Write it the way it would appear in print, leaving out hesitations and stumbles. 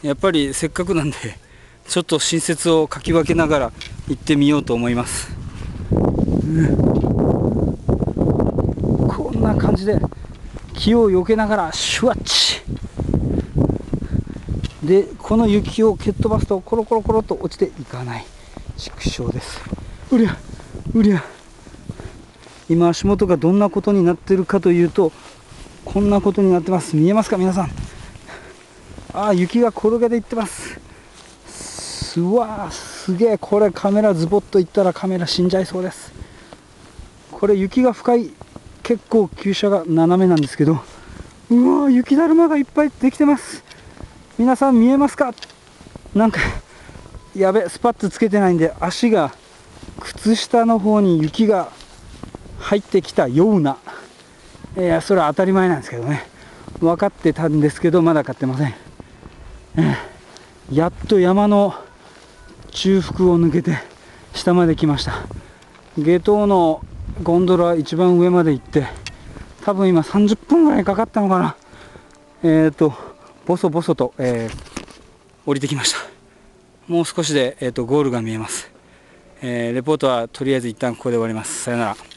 やっぱりせっかくなんでちょっと新雪をかき分けながら行ってみようと思います。こんな感じで木を避けながらシュワッチで、この雪を蹴っ飛ばすとコロコロコロと落ちていかない。畜生です。うりゃうりゃ。今足元がどんなことになっているかというと、こんなことになってます。見えますか皆さん。ああ、雪が転げていってます。うわー、すげえ。これカメラズボッといったらカメラ死んじゃいそうです。これ雪が深い、結構急斜が斜めなんですけど、うわー、雪だるまがいっぱいできてます。皆さん見えますか？なんかやべ、スパッツつけてないんで足が靴下の方に雪が入ってきたような、それは当たり前なんですけどね、分かってたんですけどまだ買ってません。やっと山の中腹を抜けて下まで来ました。下等のゴンドラ一番上まで行って、多分今30分ぐらいかかったのかな。ボソボソと、降りてきました。もう少しで、ゴールが見えます。レポートはとりあえず一旦ここで終わります。さよなら。